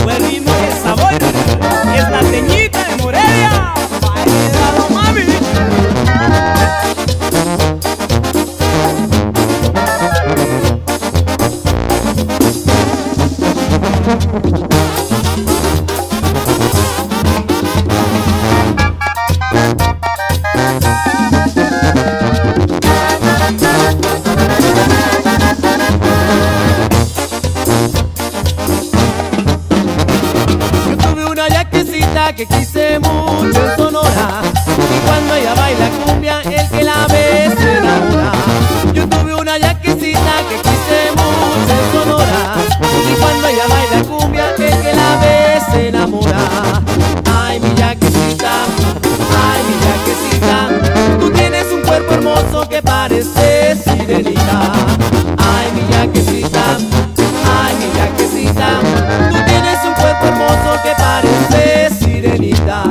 buen ritmo y el sabor. Es la Teñita de Morelia. Bailalo, mami. Que quise mucho en Sonora, y cuando ella baila cumbia el que la ve se enamora. Yo tuve una yaquecita que quise mucho en Sonora, y cuando ella baila cumbia el que la ve se enamora. Ay, mi yaquecita, tú tienes un cuerpo hermoso que parece sirenita. Ay, mi yaquecita, tú tienes un cuerpo hermoso que parece sirenita.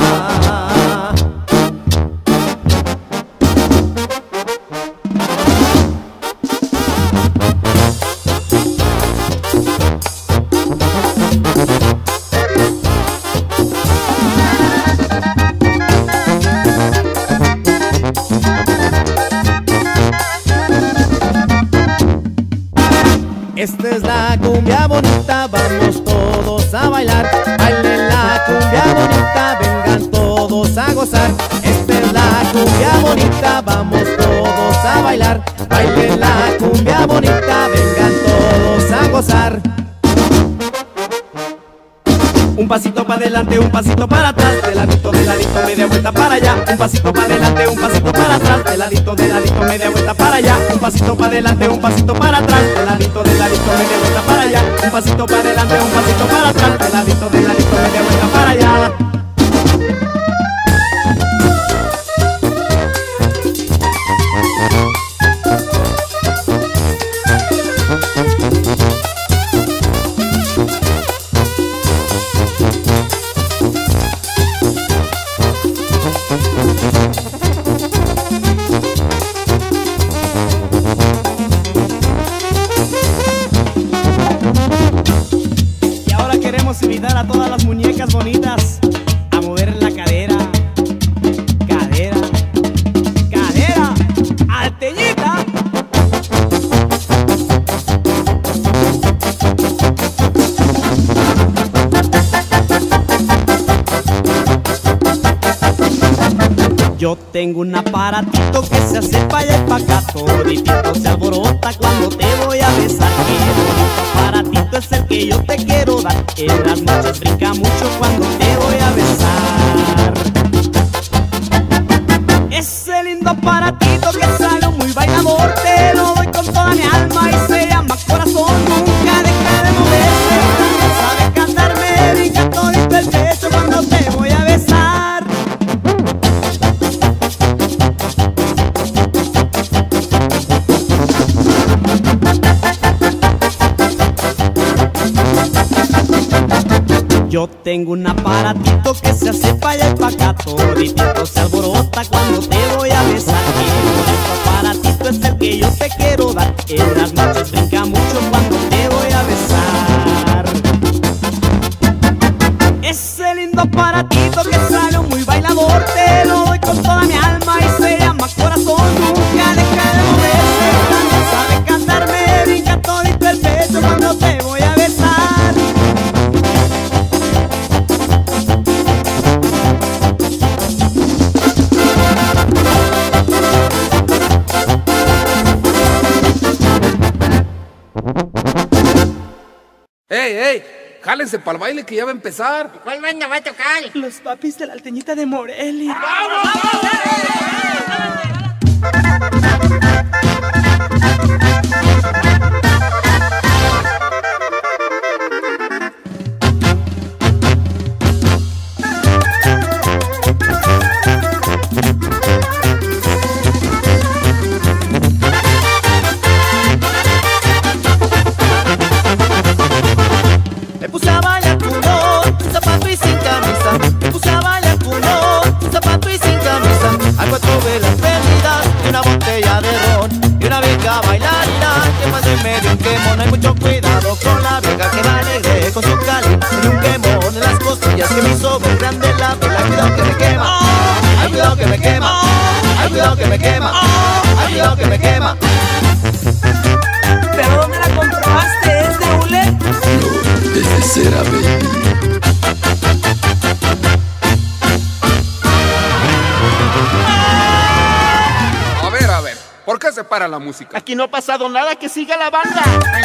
Esta es la cumbia bonita, vamos todos a bailar. Bailen la cumbia bonita, vengan todos a gozar. Esta es la cumbia bonita, vamos todos a bailar. Bailen la cumbia bonita, vengan todos a gozar. Un pasito para adelante, un pasito para atrás, de ladito, media vuelta para allá. Un pasito para adelante, un pasito para atrás, de ladito, media vuelta para allá. Un pasito para adelante, un pasito para atrás, de ladito, media vuelta para allá. Un pasito para adelante, un pasito para atrás, de ladito, media vuelta para allá. Invitar a todas las muñecas bonitas a mover la cadera, cadera, cadera, al Teñita. Yo tengo un aparatito que se hace pa' allá y pa' acá, toditito se alborota cuando te voy a besar. Qué bonito aparatito es el que yo te quiero dar. En las noches brinca mucho cuando te voy a besar. Ese lindo aparatito que sale muy bailador, te lo doy con toda mi alma y se llama corazón. Nunca deja de moverse, sabe cantarme, brinca todito el pecho cuando te voy a besar. Yo tengo un aparatito que se hace pa' allá y pa' acá, toditito se alborota cuando te voy a besar. Y este aparatito es el que yo te quiero dar. En las noches brinca mucho cuando te voy a besar. Ese lindo aparatito que sale muy bailador, te lo doy con toda mi alma y se llama corazón. Nunca deja de moverse, sabe cantarme, brinca todito el pecho cuando te voy a besar. ¡Ey, ey! ¡Jálense para el baile que ya va a empezar! ¿Cuál banda va a tocar? Los papis de la Teñita de Morelia. ¡Vamos! Me puse a bailar culo, zapato y sin camisa. Me puse a bailar culo, zapato y sin camisa. A 4 velas prendidas y una botella de ron y una vieja bailarina que más en medio un quemón. Hay mucho cuidado con la vieja que va alegre con su cali y un quemón. me quema. Ay, cuidado que me quema. Ay, cuidado que me quema. ¿Pero dónde la compraste? ¿Es de hule? No, es de cera, baby. A ver, ¿por qué se para la música? Aquí no ha pasado nada, que siga la banda.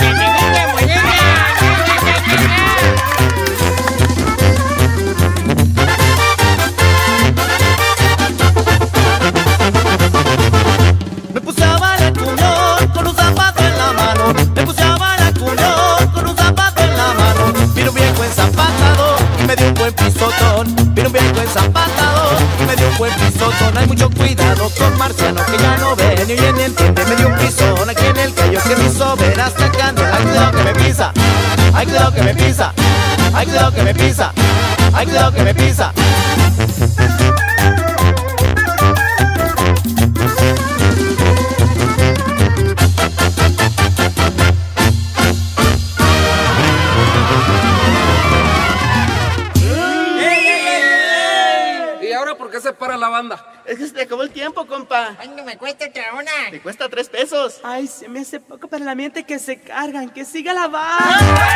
Me puse a bailar cuñón con un zapato en la mano. Me puse a bailar cuñón con un zapato en la mano. Vino un viejo enzapatado y me dio un buen pisotón. Vino un viejo enzapatado y me dio un buen pisotón. Hay mucho cuidado con Marciano que ya no ve ni oye ni entiende. Me dio un pisón aquí en el callo que me hizo ver hasta candela. Ay, cuidado que me pisa. Ay, cuidado que me pisa. Ay, cuidado que me pisa. Ay, cuidado que me pisa. ¿Y ahora por qué se para la banda? Es que se te acabó el tiempo, compa. ¿Cuánto me cuesta otra una? Te cuesta 3 pesos. Ay, se me hace poco para la mente que se cargan. ¡Que siga la banda!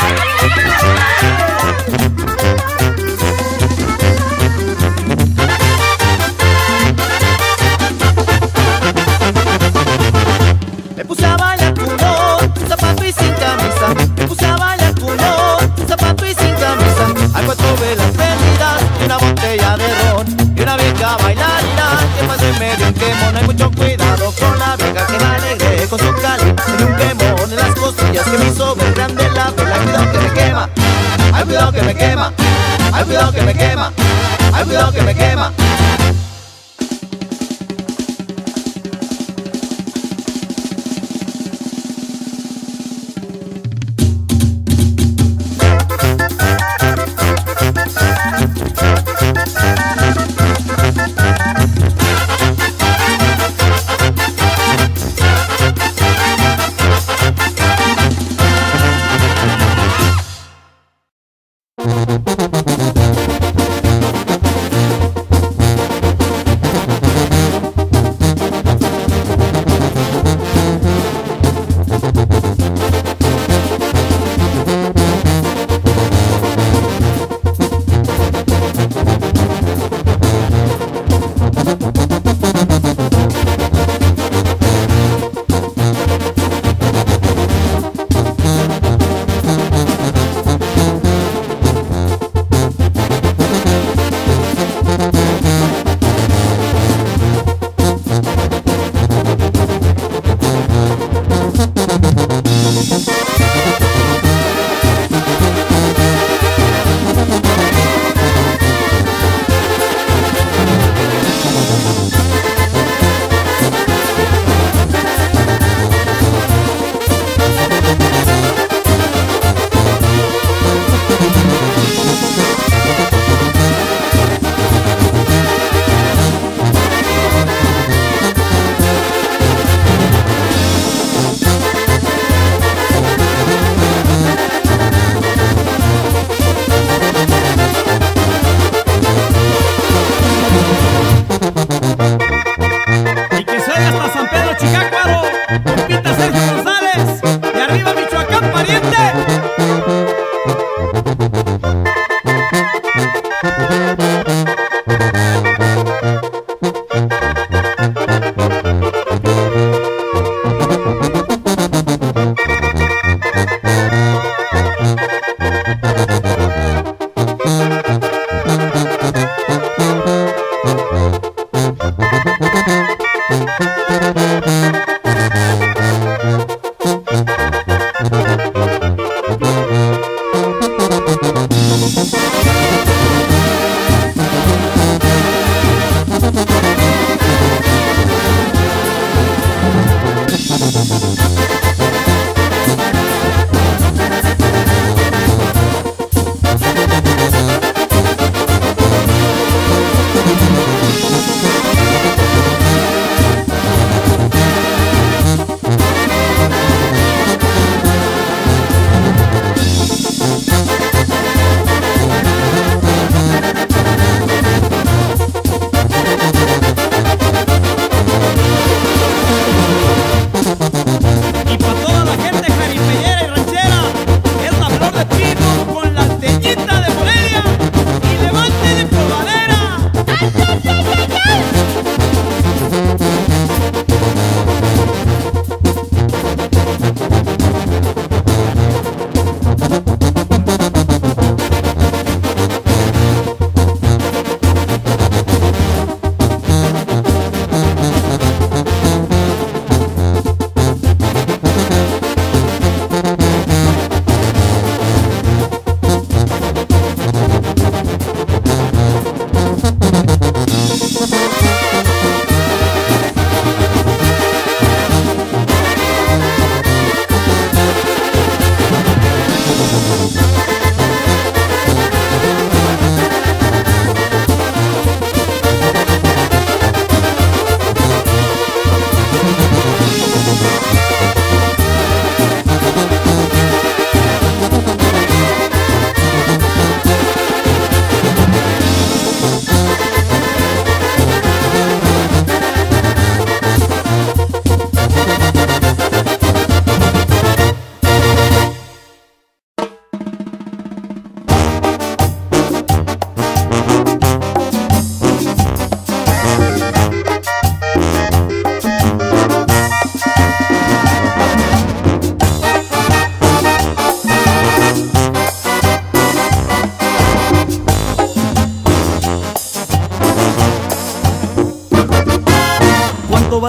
Me puse a bailar culo, zapato y sin camisa. Me puse a bailar culo, zapato y sin camisa. Hay 4 velas prendidas y una botella de ron y una vieja bailarina que pasó en medio un quemón. Hay mucho cuidado con la vieja que la alegré con su cali. Tenía un quemón en las costillas que me hizo ver grande la vela. Cuidado que me quema, ay, cuidado que me quema. Ay, cuidado que me quema. Ay, cuidado que me quema.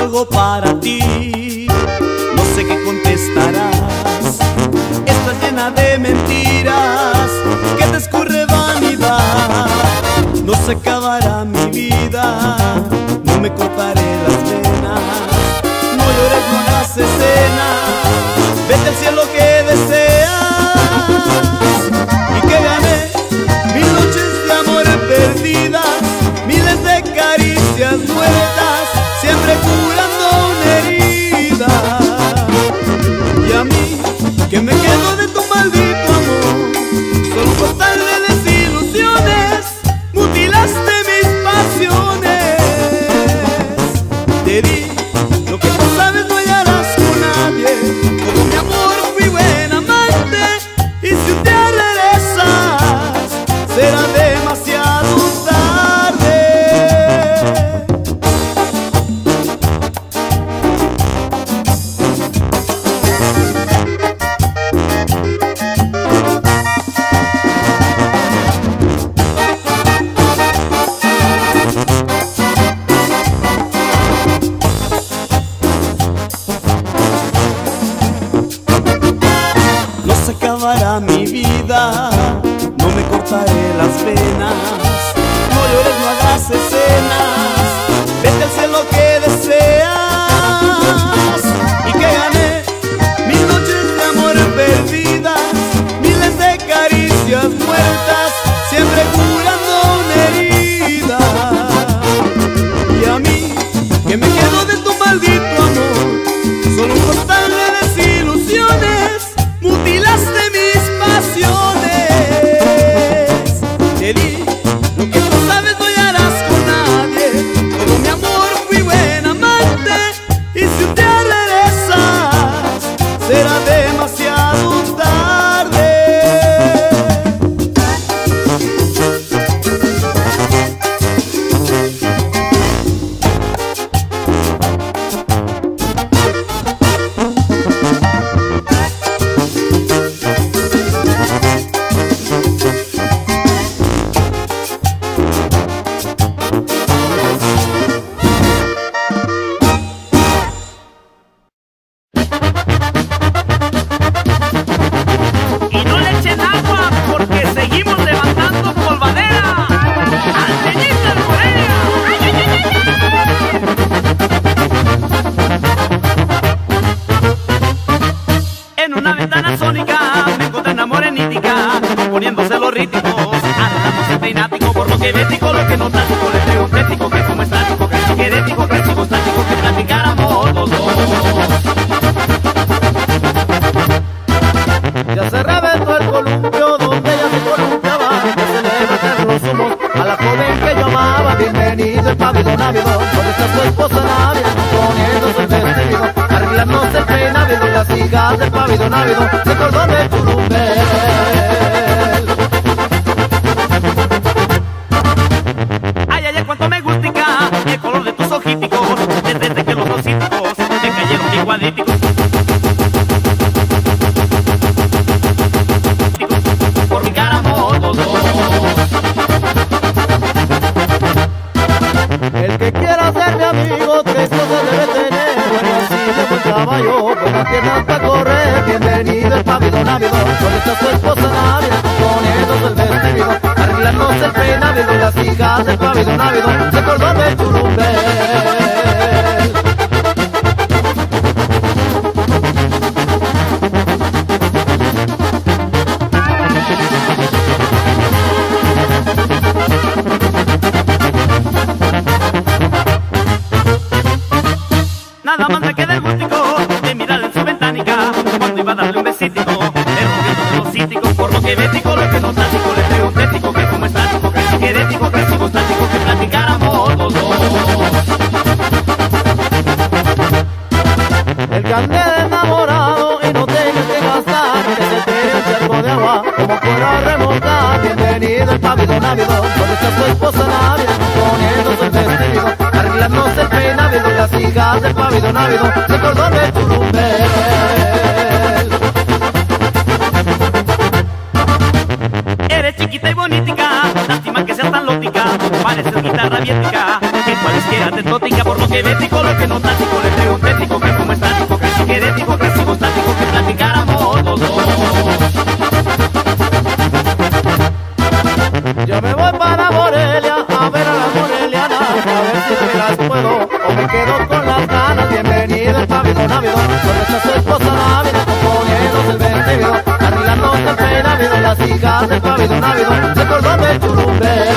algo para ti, no sé qué contestarás. Estás llena de mentiras, que te escurre vanidad. No se acabará mi vida, no me cortaré las venas. No llores, no hagas escenas, vete al cielo que deseas. Y que gané 1000 noches de amor perdidas, miles de caricias muertas, siempre curando una herida. Y a mí, que me quedo de tu maldito amor, solo un costal de desilusiones, mutilaste mis pasiones. Te di lo que tú sabes, no hallarás con nadie. Todo mi amor, fui buen amante, y si un día regresas, será demasiado tarde. No se acabará mi vida, no me cortaré las venas. No llores, no hagas escenas, vete al cielo que deseas. Y que gané 1000 noches de amor perdidas, miles de caricias muertas, siempre curando una herida. Y a mí, que me quedo de tu maldito amor, solo un costal de desilusiones, mutilaste mis pasiones. Te di lo que tú sabes, no hallarás con nadie. Todo mi amor, fui buen amante, y si un día regresas, será demasiado tarde. Y no le echen agua porque seguimos levantando polvadera. ¡Alteñita Morelia! En una ventana sónica me encontré una morenítica, componiéndose los rítmicos, arreglándose el peinático, por lo que bético, lo que no tático, le traigo un plético, que como estático, que querético, que psicostático, que platicáramos los dos. Ya se reventó el columpio donde ella se columpiaba, que se le bajan los humos a la joven que yo amaba. Bienvenido el pabellón ávido, donde está su esposa Navia, poniéndose el vestido, arreglándose el peinado, y las hijas del pabellón ávido se acordó de Churumbel. Ay, ay, ay, cuánto me gustica el color de tus ojíticos, desde que los ocíticos me cayeron igualíticos. Por mi cara los dos. El que quiera ser mi amigo, 3 cosas debe tener: buena silla, buen caballo, buenas piernas para correr. Bienvenido el pabellón ávido, donde está su esposa Navia, poniéndose el vestido, arreglándose el peinado, y las hijas del pabellón ávido se acordó de Churumbel. Nada más me queda el gustico de mirar en su ventánica, cuando iba a darle un besítico, derrumbiendo los cíticos, por lo que bético, lo que no tático, le traigo un plético, que como estático, que querético, que psicostático, que platicáramos los dos. El que ande enamorado y no tenga que gastar, que se tire un charco de agua como pueda remontar. Bienvenido el pabellón ávido, donde está su esposa Navia, poniéndose el vestido, arreglándose el peinado, y las hijas del pabellón ávido se acordó de Churumbel. Eres chiquita y bonitica, lástima que seas tan lótica, pareces guitarra viética, que cualesquiera te tótica, por lo que bético, lo que no tático, le traigo un tético que como estático, que psiquedético, que psicostático, que platicáramos los dos. Yo me voy para Morelia a ver a las morelianas, a ver si me las puedo o me quedo con las ganas. Bienvenido el pavido návido, con esta su esposa návida, componiéndose el vestido, arreglándose el peinávido. Las hijas del pavido návido se acordó del churumbel.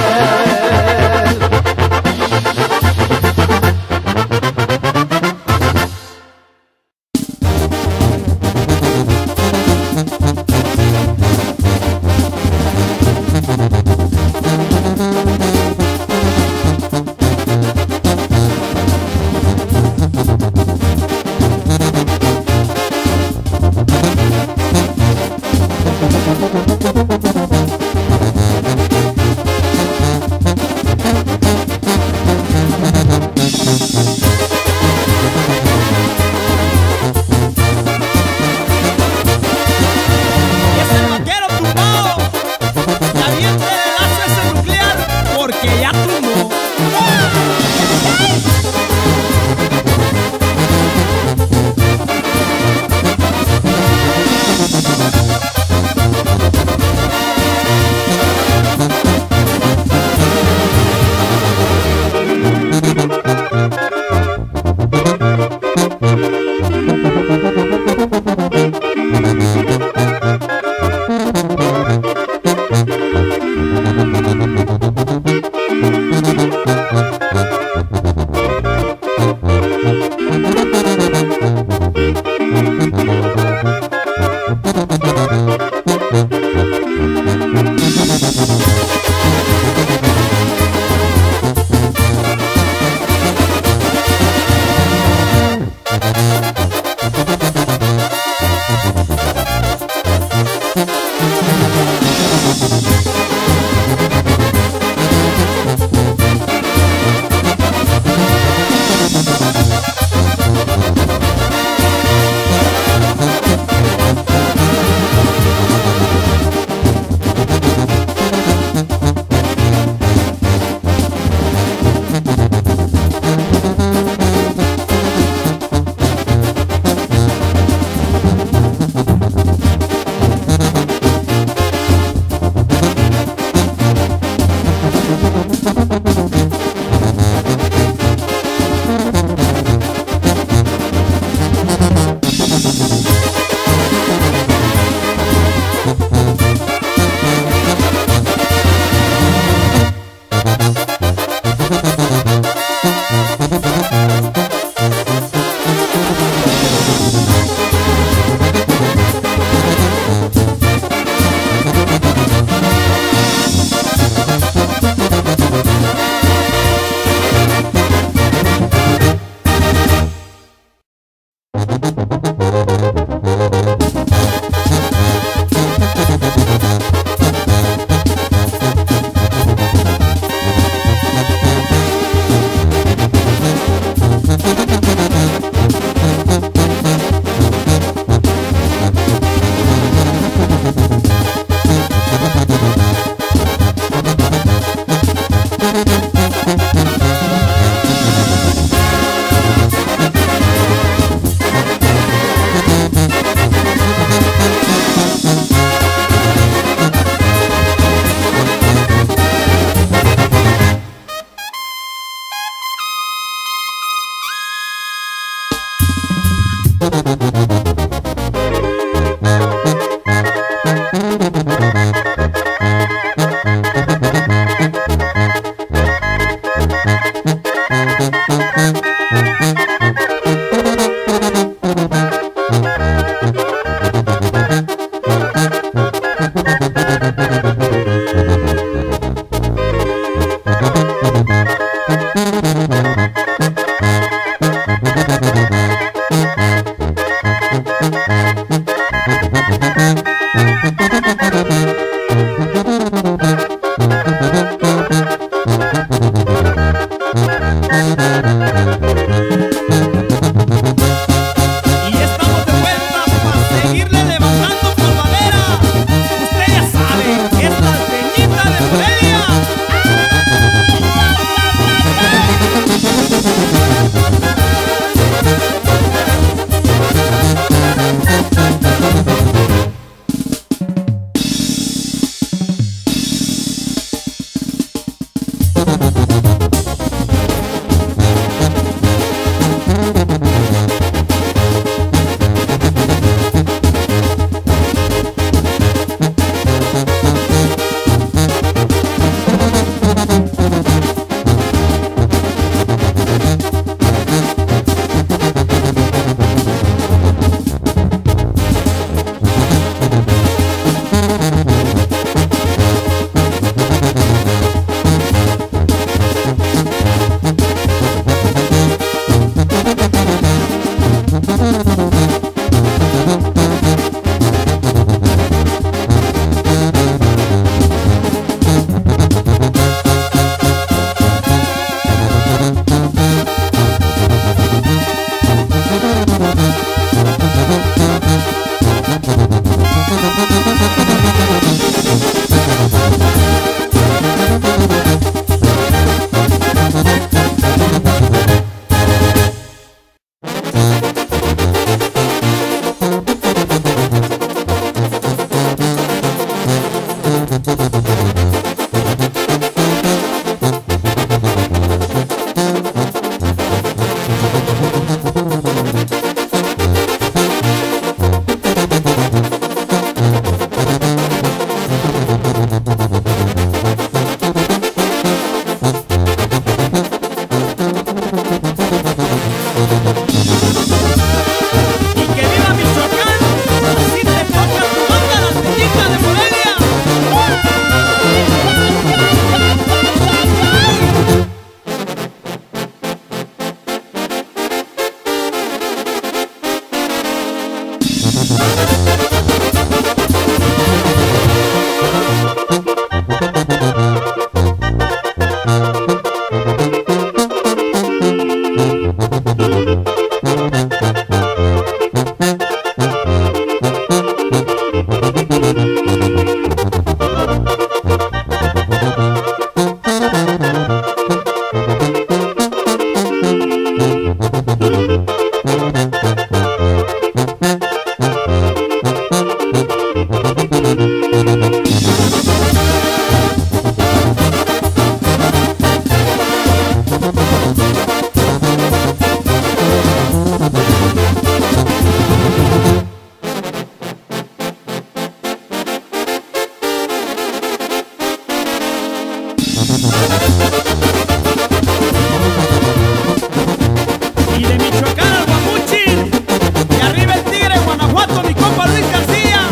Y de Michoacán al Guamuchil, y arriba el Tigre, Guanajuato, mi compa Luis García.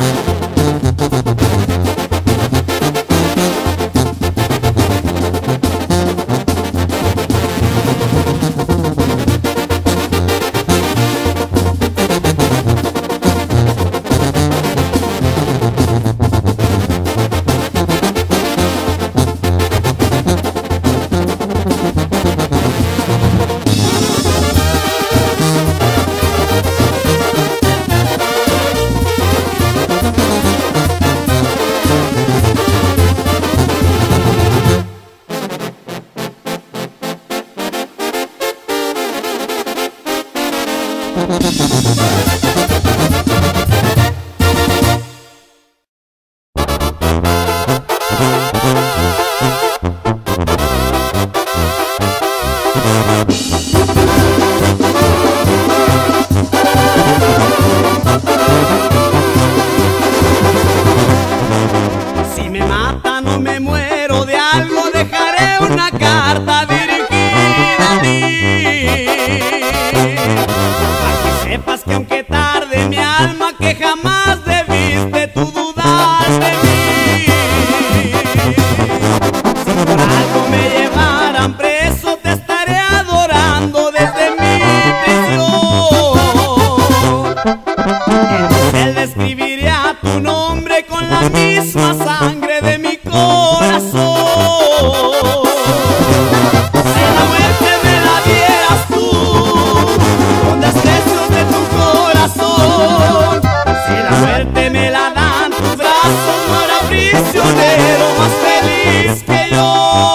Si me matan o me muero de algo, dejaré una carta dirigida a ti, para que sepas que aunque tarde mi alma, que jamás debiste tú dudar de mí. Si por algo me llevaran preso, te estaré adorando desde mi prisión. Él escribiría tu nombre con la misma sangre de mi corazón. Si la muerte me la dieras tú, con desprecios de tu corazón. Si la muerte me la dan tus brazos, no habrá prisionero más feliz que yo.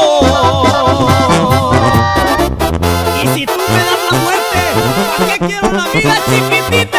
Y si tú me das la muerte, ¿para qué quiero la vida, chiquitita?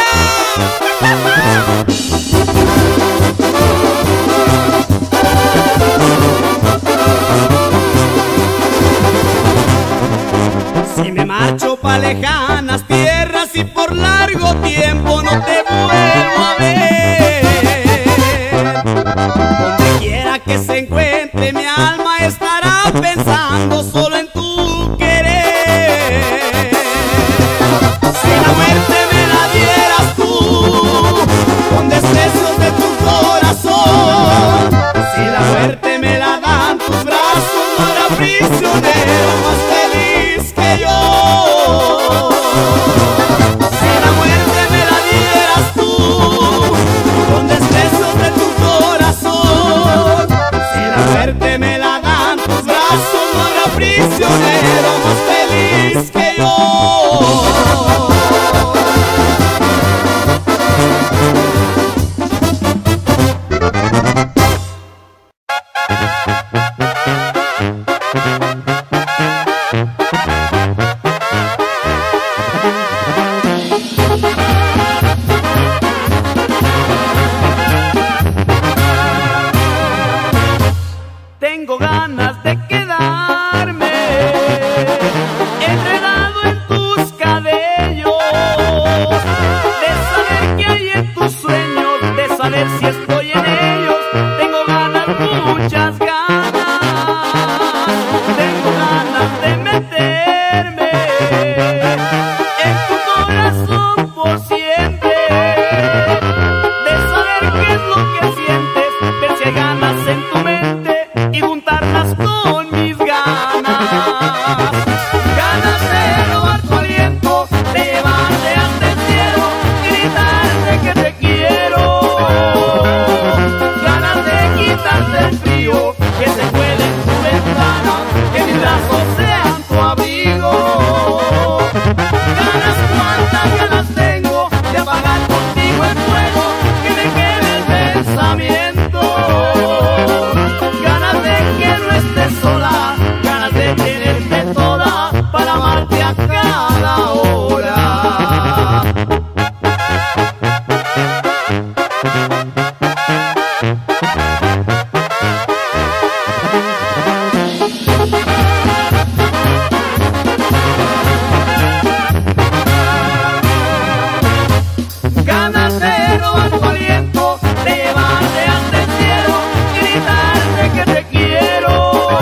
Ganas de robar tu aliento, de llevarte ante el cielo y gritarte que te quiero.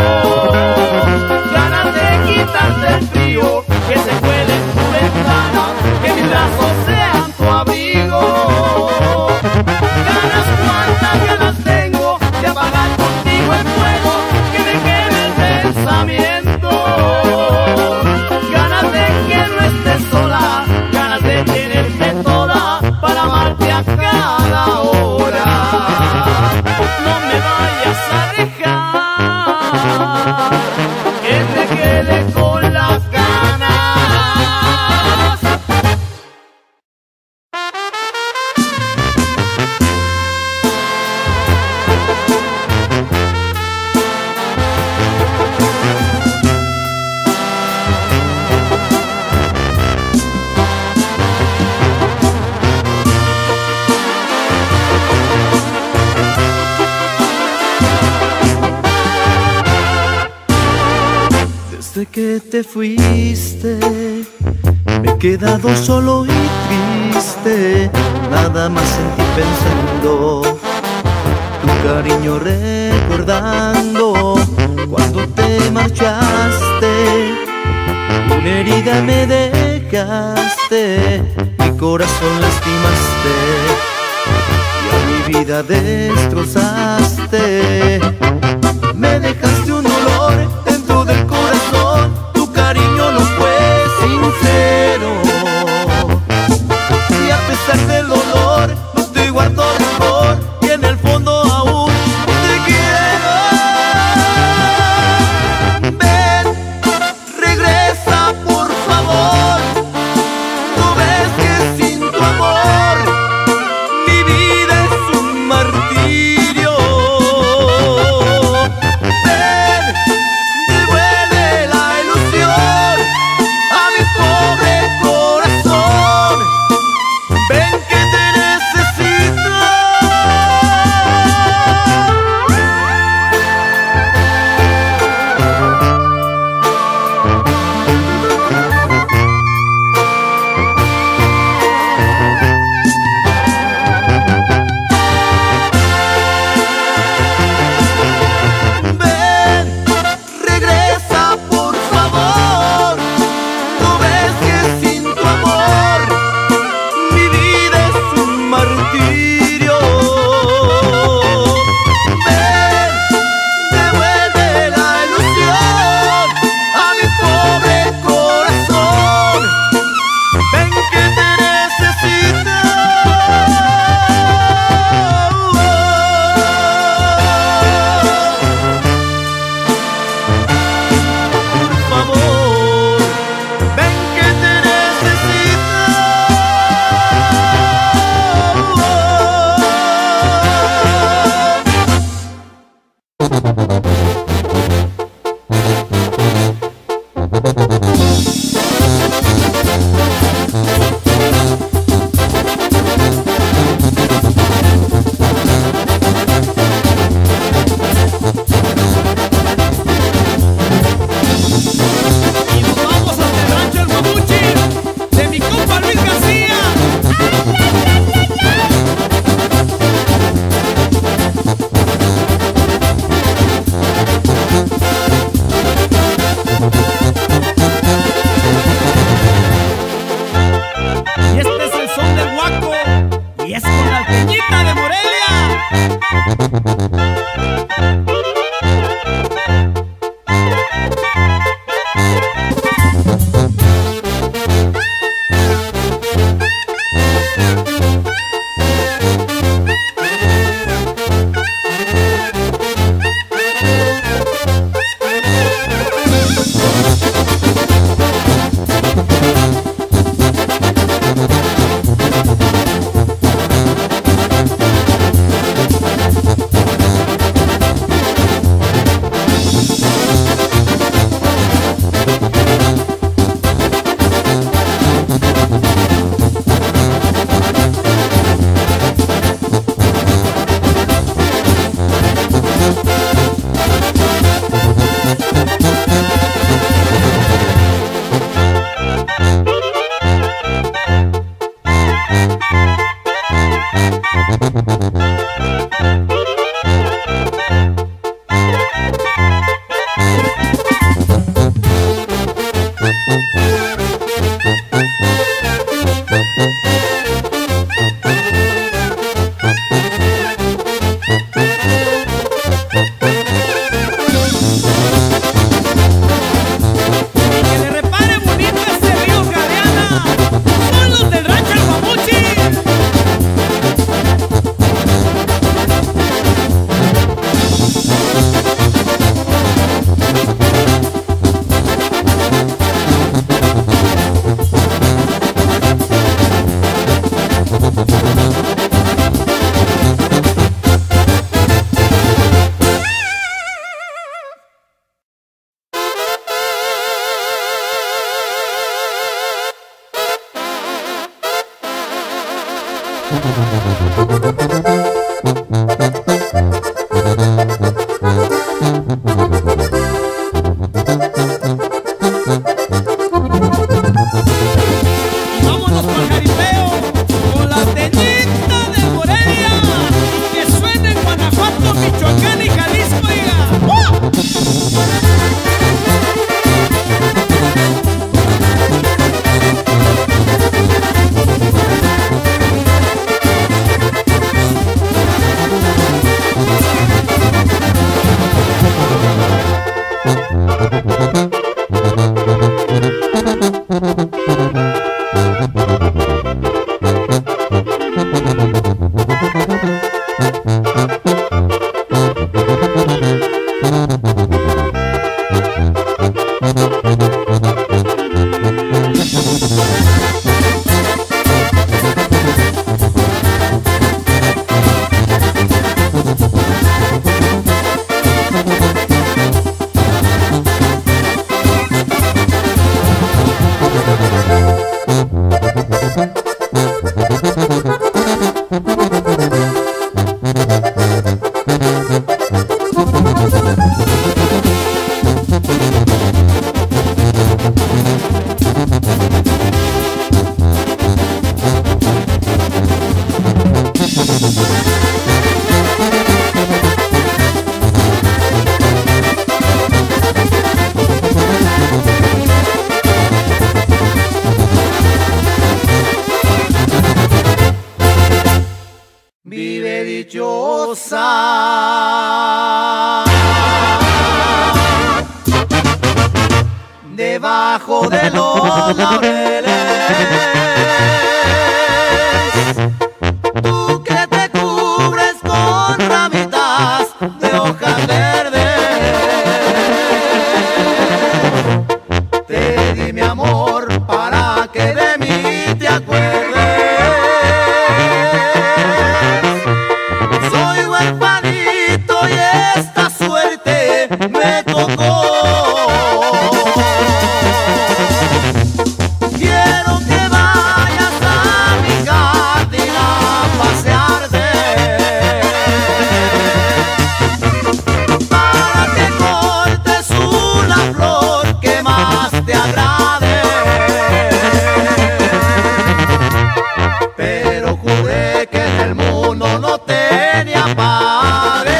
Ganas de quitarte el frío que se cuele en tu ventana, que mis brazos sean tu abrigo. Ganas, cuántas ganas tengo de apagar contigo el fuego que me queme el pensamiento. Ganas de que no estés sola, ganas de tenerte toda para amarte a cada hora. No me vayas a dejar que me quede con las ganas. Desde que te fuiste, me he quedado solo y triste, nada más en ti pensando, tu cariño recordando, cuando te marchaste, una herida me dejaste, mi corazón lastimaste, y a mi vida destrozaste, me dejaste un dolor dentro del corazón, tu cariño no fue sincero. Y a pesar del dolor, no te guardo rencor, y en el fondo aún te quiero. Ven, regresa por favor, tú ves que sin tu amor mi vida es un martirio. gozar. Debajo de los laureles, tú que te cubres con ramitas de hojas verdes, te di mi amor para que de mí te acuerdes. Soy huerfanito y esta suerte me tocó. Quiero que vayas a mi jardín a pasearte, para que cortes una flor que más te agrade. Pero juré que en el mundo no tenía padre.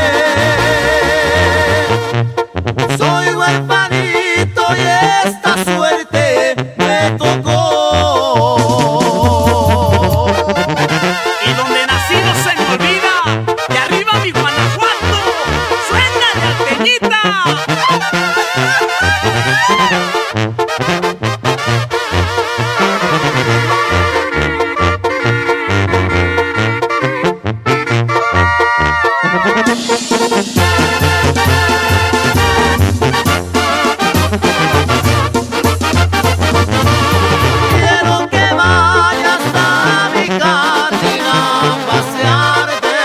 Soy huerfanito y esta suerte me tocó. Y donde nací no se me olvida, de arriba mi Guanajuato, suénale alteñita. Quiero que vayas a mi jardín a pasearte,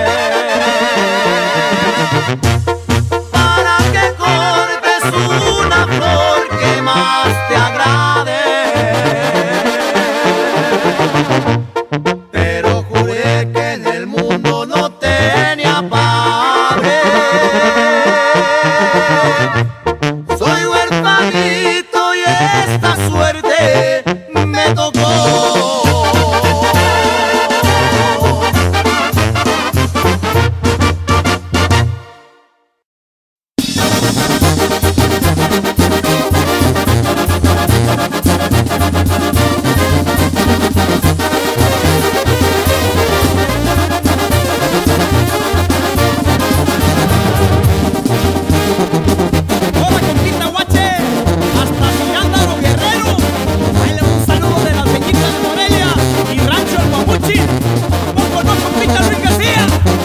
para que cortes una flor que más te agrade. Pero juré que en el mundo no tenía padre. Soy huerfanito y esta suerte me tocó. Hola, compita guache, hasta Cirándaro Guerrero. Ahí le un saludo de las Peñitas de Morelia y Rancho El Guamuchi. ¿A poco no, compita Luis García?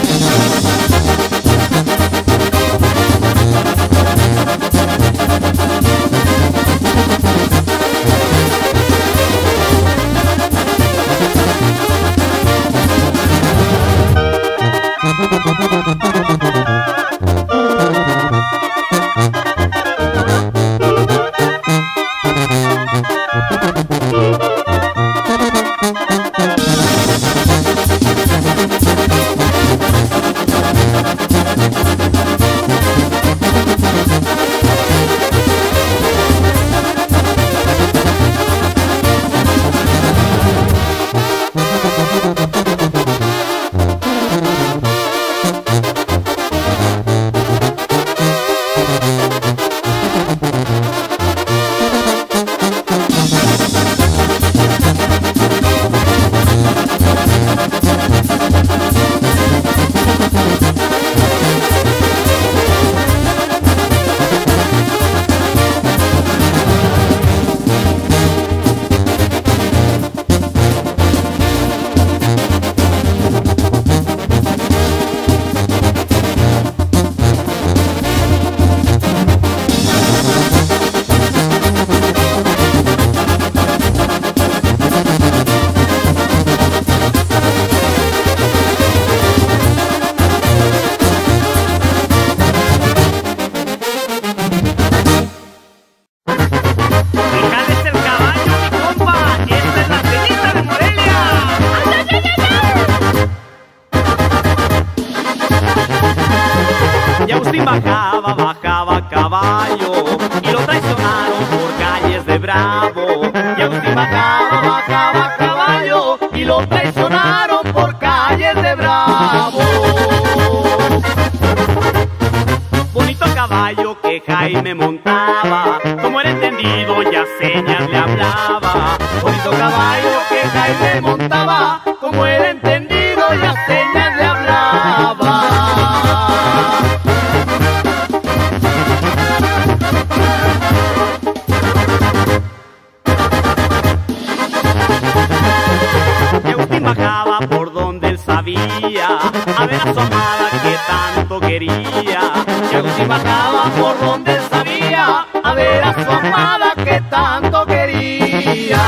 bajaba a caballo y lo traicionaron por calles de Bravo. Y Agustín bajaba a caballo y lo traicionaron por calles de Bravo. Bonito caballo que Jaime montaba, como era entendido ya señas le hablaba. Bonito caballo que Jaime montaba, como era entendido ya señas le hablaba. que tanto quería, y Agustín bajaba por donde él sabía a ver a su amada que tanto quería.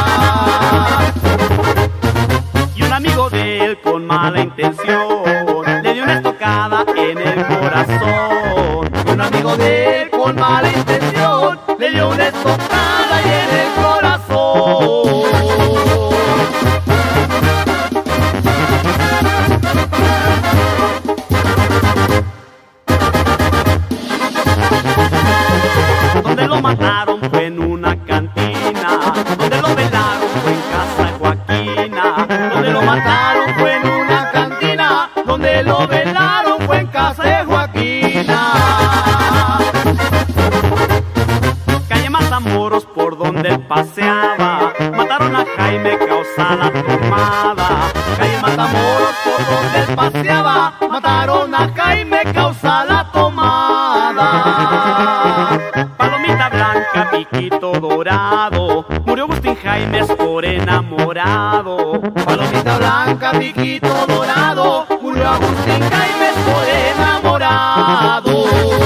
Y un amigo de él con mala intención le dio una estocada en el corazón. Y un amigo de él con mala intención le dio una estocada y en el corazón. Donde lo mataron fue en una cantina, donde lo velaron fue en casa Joaquina. Donde lo mataron fue en una cantina, donde lo velaron fue en casa de Joaquina. Calle Matamoros por donde él paseaba, mataron a Jaime causa la tomada. Calle Matamoros por donde él paseaba, mataron a Jaime causa la tomada. Palomita blanca, piquito dorado, murió Agustín Jaimes por enamorado. Palomita blanca, piquito dorado, murió Agustín Jaimes por enamorado.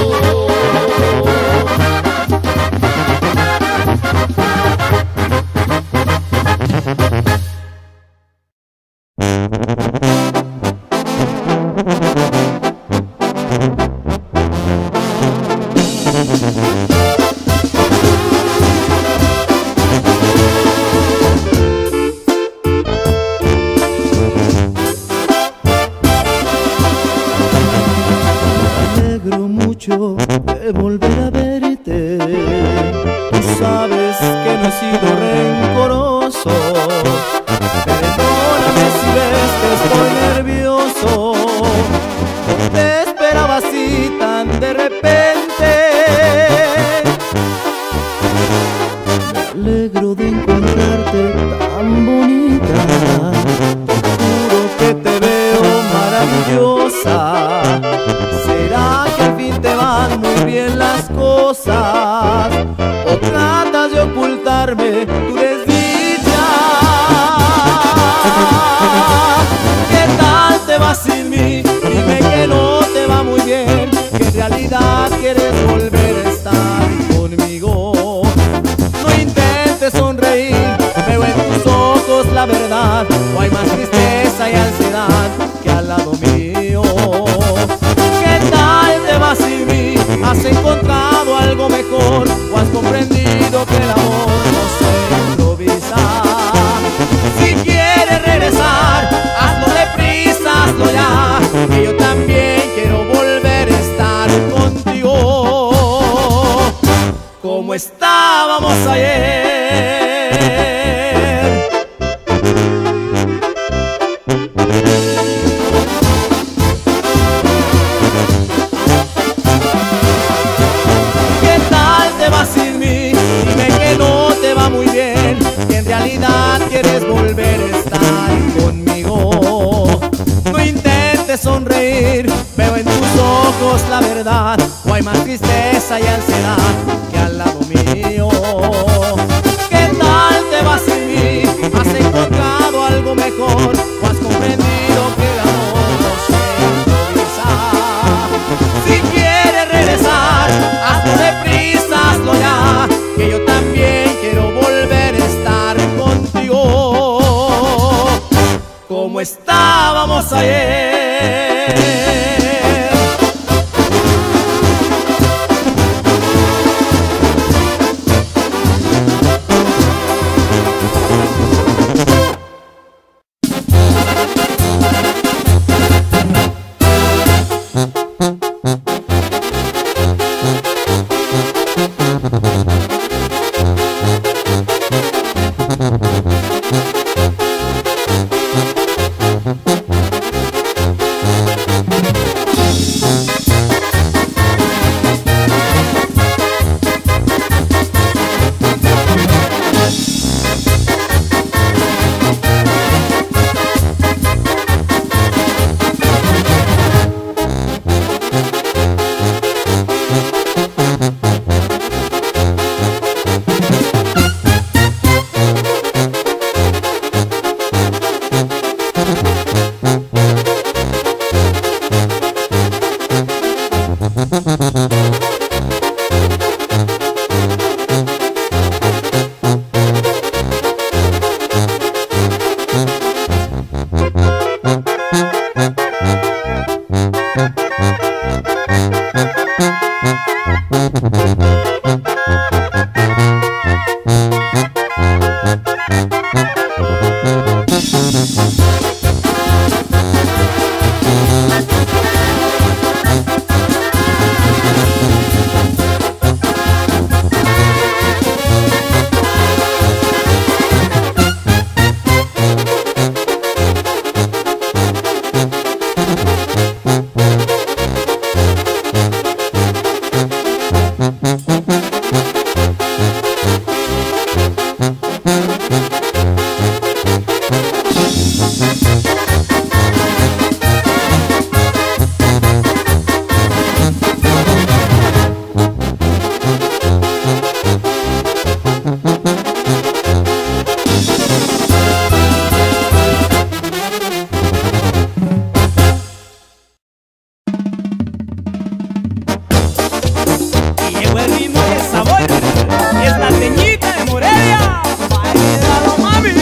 De volver a verte, tú sabes que no he sido rencoroso. Perdóname si ves que estoy nervioso, no te esperaba así tan de repente. Me alegro de encontrarte tan bonita, te juro que te veo maravillosa. ¿Será que al fin te van muy bien las cosas o tratas de ocultarme tu desdicha? ¿Qué tal te va sin mí? Dime que no te va muy bien, que en realidad quieres volver a estar conmigo. No intentes sonreír, veo en tus ojos la verdad, o hay más tristeza y ansiedad que al lado mío. Sin mí, ¿has encontrado algo mejor o has comprendido que el amor no se improvisa? Si quieres regresar, hazlo deprisa, hazlo ya, que yo también quiero volver a estar contigo como estábamos ayer. Muy bien, que en realidad quieres volver a estar conmigo. No intentes sonreír, veo en tus ojos la verdad, o hay más tristeza y ansiedad que al lado mío. ¿Qué tal te va sin mí? ¿Has encontrado algo mejor o has comprendido que el amor no se improvisa? Si quieres regresar, hazlo deprisa, hazlo ya, que yo también quiero volver a estar contigo como estábamos ayer. la Teñita de Morelia. ¡Bailalo, mami!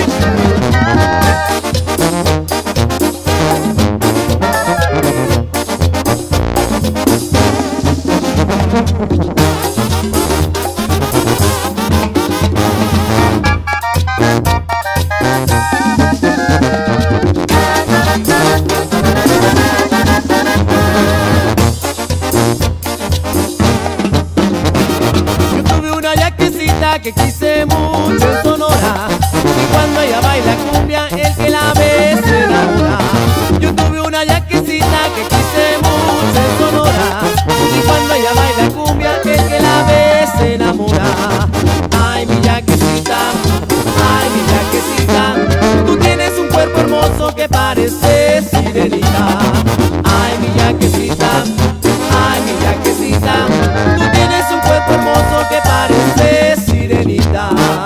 Que quise mucho en Sonora, y cuando ella baila cumbia el que la ve se enamora. Yo tuve una yaquecita que quise mucho en Sonora, y cuando ella baila cumbia el que la ve se enamora. Ay, mi yaquecita, ay, mi yaquecita, tú tienes un cuerpo hermoso que parece sirenita. Ay, mi yaquecita, ay, mi yaquecita, tú tienes un cuerpo hermoso que parece sirenita.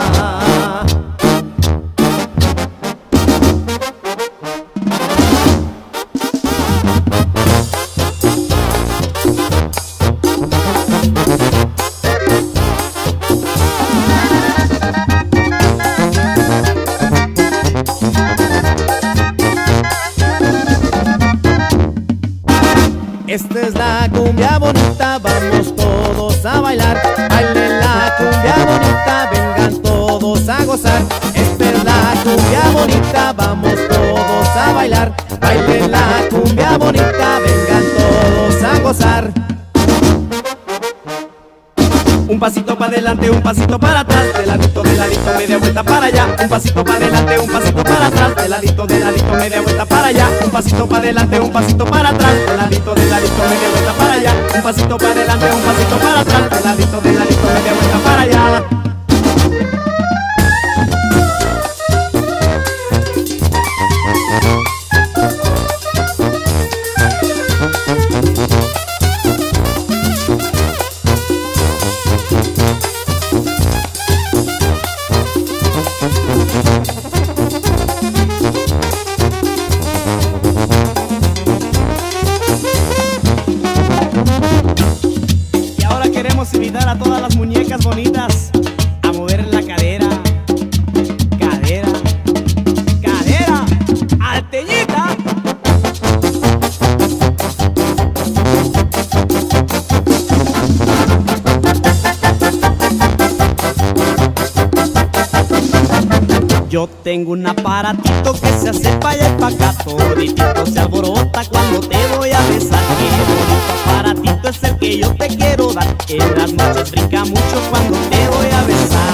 Esta es la cumbia bonita, vamos todos a bailar. Bailen la cumbia bonita, vengan todos a gozar. Esta es la cumbia bonita, vamos todos a bailar. Bailen la cumbia bonita, vengan todos a gozar. Un pasito para adelante, un pasito para atrás, de ladito, media vuelta para allá. Un pasito para adelante, un pasito para atrás, de ladito, media vuelta para allá. Un pasito para adelante, un pasito para atrás, de ladito, media vuelta para allá. Un pasito para adelante, un pasito para atrás, de ladito, media vuelta para allá. Invitar a todas las muñecas bonitas a mover la cadera, cadera, cadera, al Teñita. Yo tengo un aparatito que se hace pa' allá y pa' acá, toditito se alborota cuando te voy a besar. Qué bonito aparatito es el que yo te quiero dar, en las noches brinca mucho cuando te voy a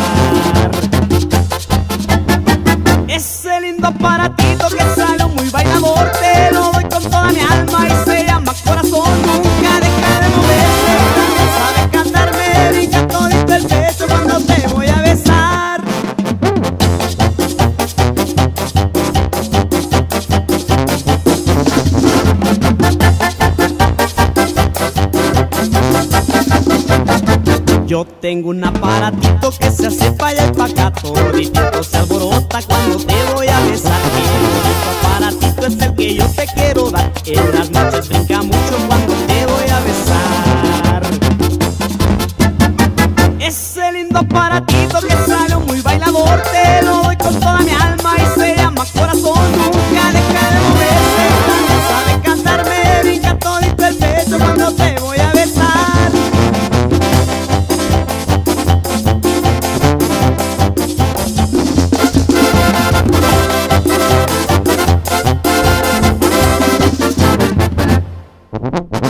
besar. Ese lindo aparatito que sale muy bailador, te lo doy con toda mi alma y se llama corazón. Nunca deja de moverse, sabe cantarme, brinca todito el pecho cuando te voy a besar. Yo tengo un aparatito que se hace pa' allá y pa' acá, toditito se alborota cuando te voy a besar. Este aparatito es el que yo te quiero dar, en las noches brinca mucho cuando te voy a besar. Ese lindo aparatito que sale muy bailador, te lo doy con toda mi alma y se llama corazón. Nunca deja de moverse, sabe cantarme, brinca todito el pecho cuando te voy a besar. Thank you.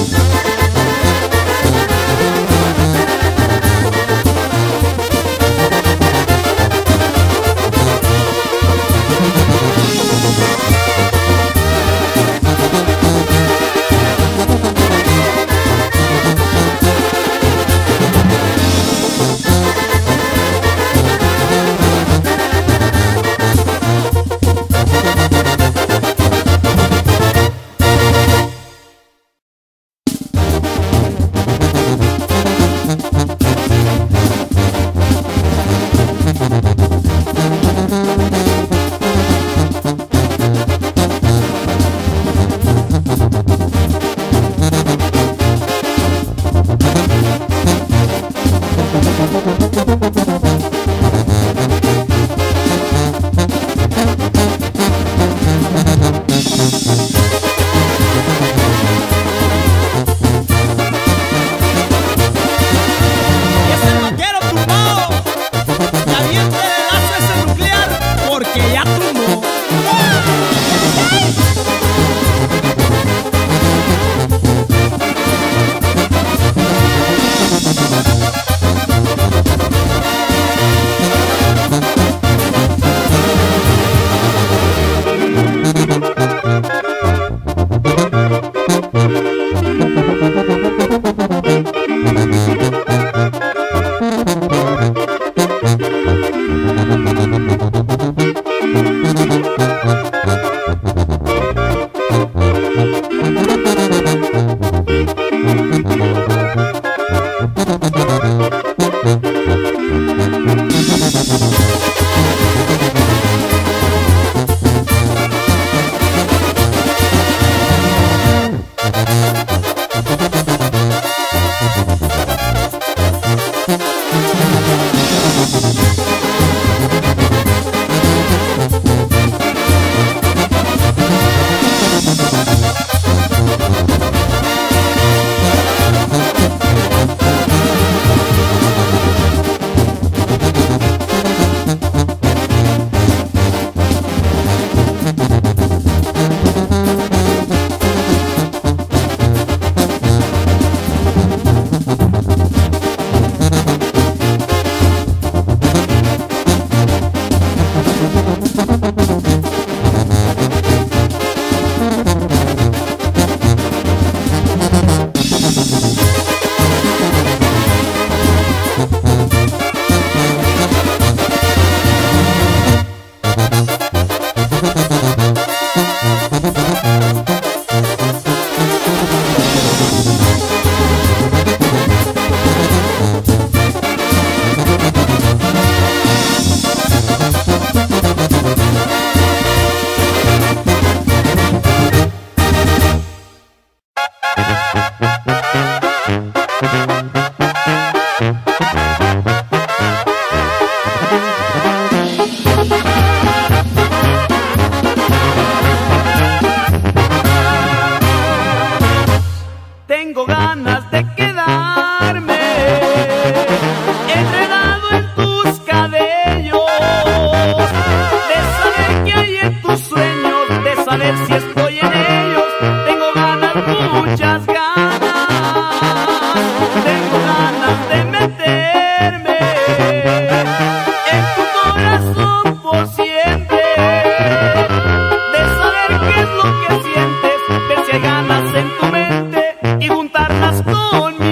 Ganas en tu mente y juntarlas con mi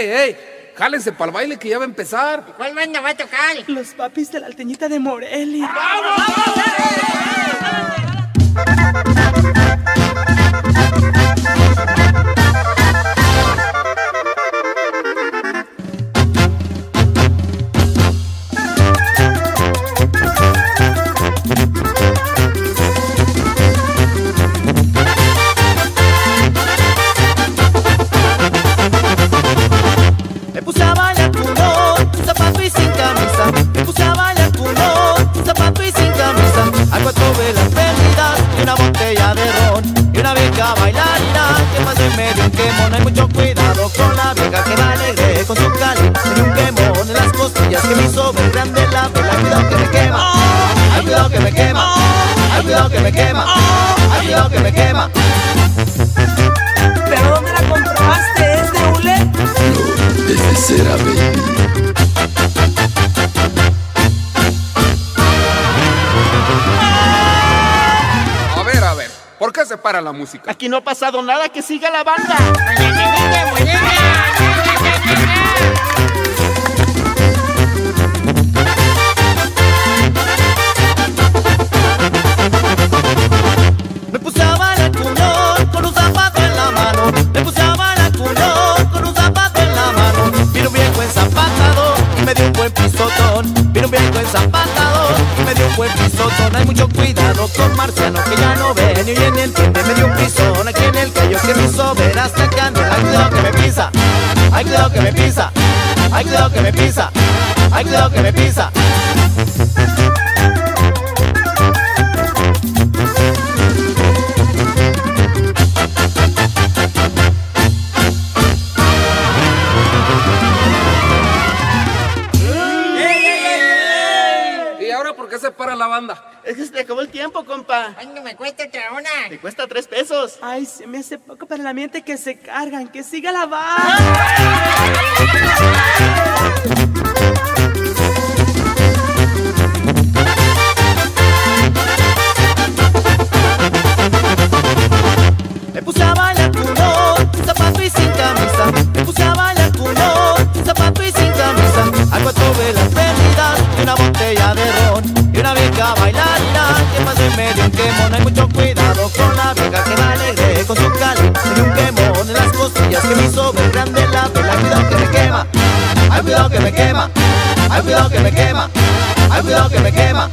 ¡Ey! Jálense para el baile que ya va a empezar. ¿Cuál banda va a tocar? Los papis de la alteñita de Morelia. Me puse a bailar culón, zapato y sin camisa. Me puse a bailar culón, zapato y sin camisa. A 4 velas prendidas y una botella de ron y una vieja bailarina que pasó en medio un quemón. Hay mucho cuidado con la vieja que me alegré con su cali. Tenía un quemón en las costillas que me hizo ver grande la vela. Cuidado que me quema, ay cuidado que me quema, ay cuidado que me quema, ay cuidado que me quema. ¿Pero dónde la compraste? ¿Es de hule? No, es de cera, baby. A ver, ¿por qué se para la música? Aquí no ha pasado nada, que siga la banda. Me puse a bailar culón con un zapato en la mano. Me puse a bailar culón con un zapato en la mano. Vino un viejo enzapatado y me dio un buen pisotón. Vino un viejo enzapatado y me dio un buen pisotón. Hay mucho cuidado con Marciano que ya no ve ni oye ni entiende. Me dio un pisón aquí en el cuello que me hizo ver hasta candela. Ay cuidado que me pisa, ay cuidado que me pisa, ay cuidado que me pisa, ay cuidado que me pisa. ¿Y ahora por qué se para la banda? Es que se te acabó el tiempo, compa. ¿Cuánto me cuesta otra una? Te cuesta 3 pesos. Ay, se me hace poco para la mente que se cargan, que siga la banda. Me puse a bailar culón, zapato y sin camisa. Me puse a bailar culón, zapato y sin camisa. A 4 velas prendidas y una botella de ron y una vieja bailarina que pasó en medio un quemón. Hay mucho cuidado con la vieja que me alegré con su cali. Tenía un quemón en las costillas que me hizo ver grande la vela. Cuidado que me quema, ay cuidado que me quema, ay cuidado que me quema, ay cuidado que me quema.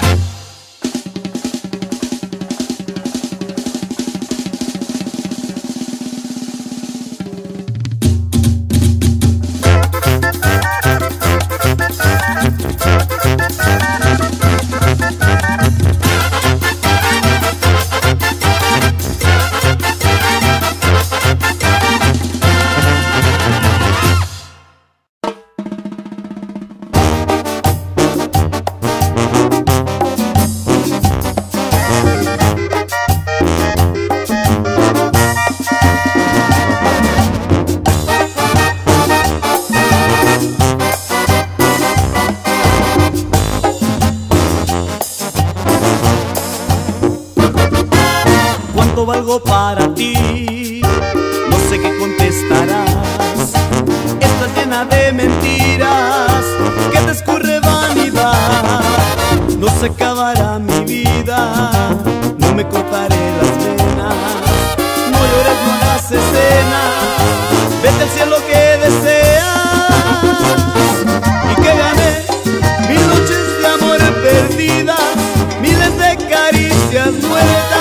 ¿Cuánto valgo para ti? No sé qué contestarás. Estás llena de mentiras, que te escurre vanidad. No se acabará mi vida, no me cortaré las venas. No llores, no hagas escenas, vete al cielo que deseas. Y que gané 1000 noches de amor perdidas, miles de caricias muertas.